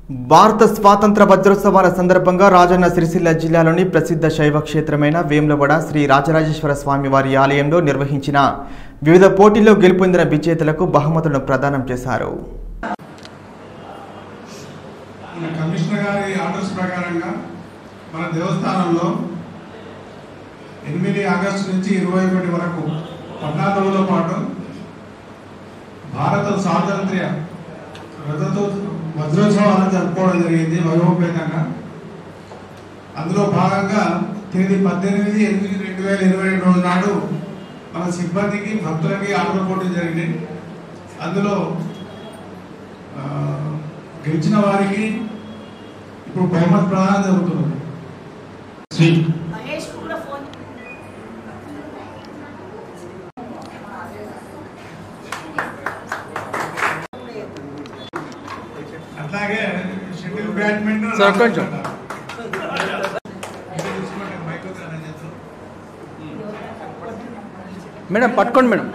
భారత స్వాతంత్ర వజ్రోత్సవాల సందర్భంగా రాజన్న సిరిసిల్ల జిల్లాలోని ప్రసిద్ధ శైవ క్షేత్రమైన వేములవాడ శ్రీ రాజరాజేశ్వర స్వామి వారి ఆలయంలో నిర్వహించిన వివిధ పోటీల్లో గెలుపొందిన విజేతలకు బహుమతులను ప్రదానం చేశారు. కమిషనర్ గారి ఆర్డర్స్ ప్రకారంగా మన దేవస్థానంలో 8 ఆగస్టు నుంచి 21 వరకు 14 రోజుల పాటు భారత స్వాతంత్ర్య వజ్రోత్సవాలను జరుపుకోవడం జరిగింది వైభవపేతంగా. అందులో భాగంగా తేదీ 18/8/2022 రోజు నాడు మన సిబ్బందికి భక్తులకి ఆటల పోటీలు జరిగినాయి. అందులో గెలిచిన వారికి ఇప్పుడు బహుమతి ప్రదానం జరుగుతున్నది. అట్లాగే షటిల్ బ్యాడ్మింటన్ మేడం పట్టుకోండి మేడం.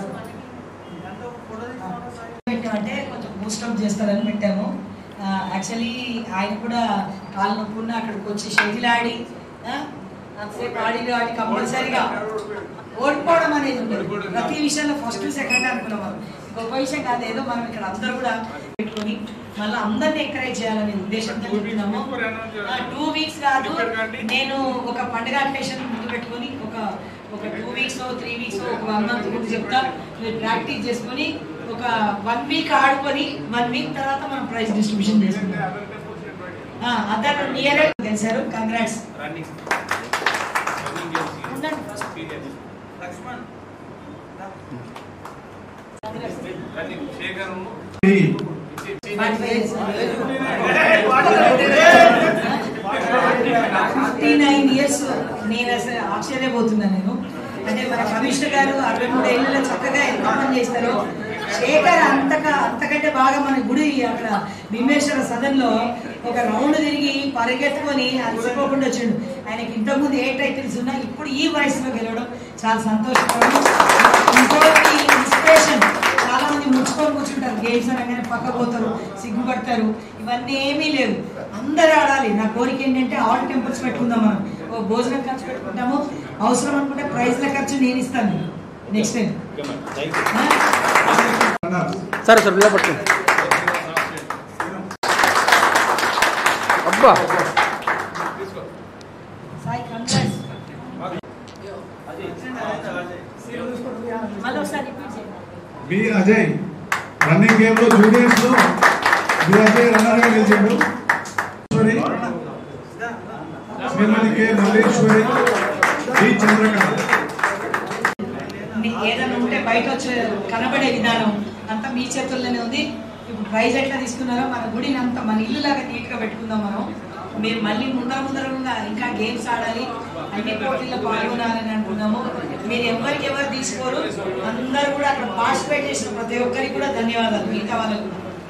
అంటే కొంచెం బూస్టప్ చేస్తారని పెట్టాము. యాక్చువల్లీ ఆయన కూడా కాలు నొప్పున్న అక్కడికి వచ్చి షటిల్ ఆడి అంతసేపు ఆడి కంపల్సరీగా ఓడిపోవడం అనేది ఉండదు. ప్రతి విషయంలో ఫస్ట్ సెకండ్ అనుకున్నాం. గొప్ప విషయం కాదు, ఏదో మనం ఇక్కడ అందరూ కూడా పెట్టుకొని మళ్ళీ అందరినీ ఎంకరేజ్ చేయాలనే ఉద్దేశంతో చెప్తున్నాము. 2 వీక్స్ కాదు, నేను ఒక పండుగ అకేషన్ ముందు పెట్టుకొని ఒక 2 వీక్స్ 3 వీక్స్ ఒక 1 మంత్ ముందు చెప్తా. మీరు ప్రాక్టీస్ చేసుకొని ఒక 1 వీక్ ఆడుకొని 1 వీక్ తర్వాత మనం ప్రైజ్ డిస్ట్రిబ్యూషన్ చేసుకుంటాం. అతను నియర్ గెలిచారు. కంగ్రాట్స్. నేను అసలు ఆశ్చర్యపోతున్నా. నేను అంటే మన కమిషనర్ గారు 63 ఏళ్ళలో చక్కగా ఎంత పని చేస్తారో, శేఖర్ అంతకంటే బాగా మన గుడి అక్కడ భీమేశ్వర సదన్లో ఒక రౌండ్ తిరిగి పరిగెత్తుకొని అలసిపోకుండా వచ్చిండు. ఆయనకి ఇంతకుముందు ఏ టైటిల్స్ ఉన్నా ఇప్పుడు ఈ వయసులో గెలవడం చాలా సంతోషకరం. ఇంకోటి ఇన్స్పిరేషన్, చాలా మంది ముచ్చుకొని కూర్చుంటారు, గేమ్స్ అనగానే పక్కపోతారు, సిగ్గుపడతారు. ఇవన్నీ ఏమీ లేవు, అందరూ ఆడాలి. నా కోరిక ఏంటంటే ఆల్ టెంపుల్స్ పెట్టుకుందాం. మనం ఓ భోజనం ఖర్చు పెట్టుకుంటాము, అవసరం అనుకుంటే ప్రైజ్ల ఖర్చు నేను ఇస్తాను నెక్స్ట్ టైం. సరే సార్ ఇలా పట్టుకోండి. అబ్బా సాయి కంగ్రాట్స్. మళ్ళీ ఒకసారి బి అజయ్ రన్నింగ్ గేమ్ లో జూనియర్స్ లో బి అజయ్ రన్నర్ గా గెలిచాడు. Shrimati K Malleshwari, B Chandrakant. ఏదైనా ఉంటే బయట వచ్చే కనబడే విధానం అంతా మీ చేతుల్లోనే ఉంది. ఇప్పుడు ప్రైజ్ ఎట్లా తీసుకున్నారో మన గుడిని అంతా మన ఇల్లు లాగా నీట్ గా పెట్టుకుందాం. మేము మళ్ళీ ముందరగా ఇంకా గేమ్స్ ఆడాలి, అన్ని పోటీల్లో పాల్గొనాలని అనుకున్నాము. మీరు ఎవరు తీసుకోరు, అందరూ కూడా అక్కడ పార్టిసిపేట్ చేసిన ప్రతి ఒక్కరికి కూడా ధన్యవాదాలు. మిగతా వాళ్ళకు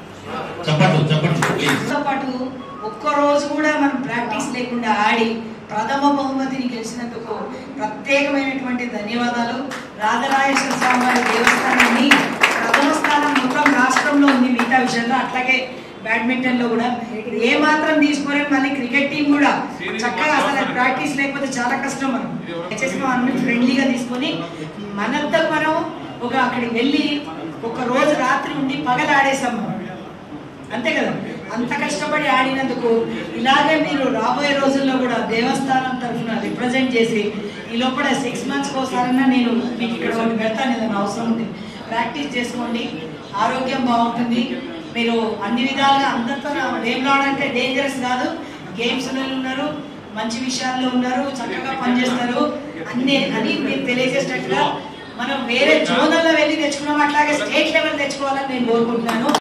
తో పాటు ఒక్కరోజు కూడా మనం ప్రాక్టీస్ లేకుండా ఆడి ప్రథమ బహుమతిని గెలిచినందుకు ప్రత్యేకమైనటువంటి ధన్యవాదాలు. రాజరాజేశ్వర స్వామి వారి దేవస్థానాన్ని ప్రథమ స్థానం మొత్తం రాష్ట్రంలో ఉంది. మిగతా విషయంలో అట్లాగే బ్యాడ్మింటన్ లో కూడా ఏ మాత్రం తీసుకోరే. మళ్ళీ క్రికెట్ టీం కూడా చక్కగా, అసలు ప్రాక్టీస్ లేకపోతే చాలా కష్టం. మనం దయచేసి అన్ని ఫ్రెండ్లీగా తీసుకొని మనంతా మనం అక్కడికి వెళ్ళి ఒక రోజు రాత్రి ఉండి పగలు ఆడేసాం మనం, అంతే కదా. అంత కష్టపడి ఆడినందుకు ఇలాగే మీరు రాబోయే రోజుల్లో కూడా దేవస్థానం తరఫున రిప్రజెంట్ చేసి ఈ లోపల 6 months ఒకసారైనా నేను మీకు ఇక్కడ ఒకటి పెడతాను. ఏదైనా అవసరం ఉంటే ప్రాక్టీస్ చేసుకోండి, ఆరోగ్యం బాగుంటుంది. మీరు అన్ని విధాలుగా అందరితో వేమలాడంటే డేంజరస్ కాదు, గేమ్స్లో ఉన్నారు, మంచి విషయాల్లో ఉన్నారు, చక్కగా పనిచేస్తారు అని మీరు తెలియజేసినట్టుగా మనం వేరే జోన్లలో వెళ్ళి తెచ్చుకున్నాం, అట్లాగే స్టేట్ లెవెల్ తెచ్చుకోవాలని నేను కోరుకుంటున్నాను.